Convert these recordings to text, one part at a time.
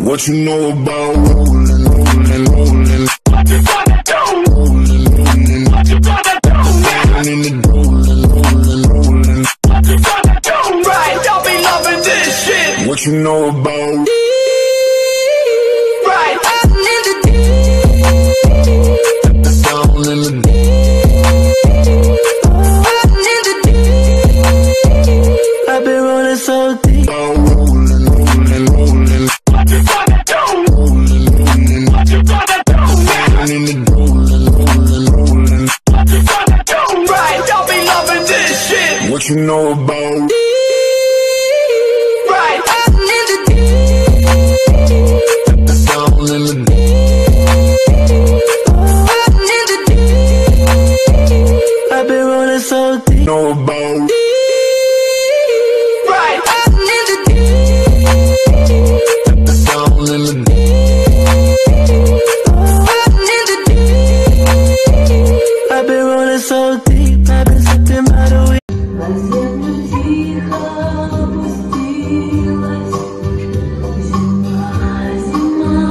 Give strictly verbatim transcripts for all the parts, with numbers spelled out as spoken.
What you know about rolling, rolling, rolling? What you gonna do? Rolling, rolling. What you gonna do? Rolling in the rolling, rolling, rolling. What you gonna do? Right, y'all be loving this shit. What you know about? Right, I'm in the deep. Down in the deep. I'm in the deep. I've been rolling so deep. Rolling, rolling, rolling. What you gonna do? Rolling, rolling. What you gonna do? Rolling in the rolling, rolling, rolling. What you gonna do? Right, y'all be loving this shit. What you know about? Right, I'm in the deep. Down in the deep. I'm in the deep. I've been rolling so deep. Know about? Right, I'm in the deep. Down in the deep. I've been rolling so deep, I've been sipping by the week. На землю тихо опустилась зима, зима.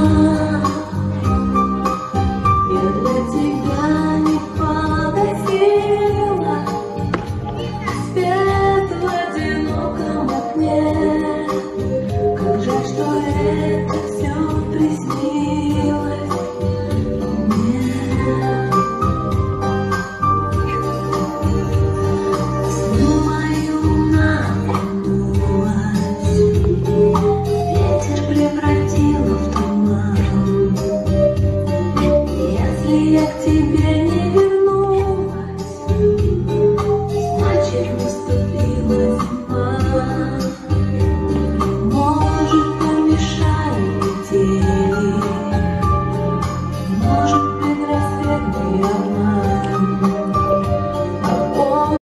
Я для тебя не погасила свет в одиноком окне. Как жаль, что это все приснилось мне. Ветер превратил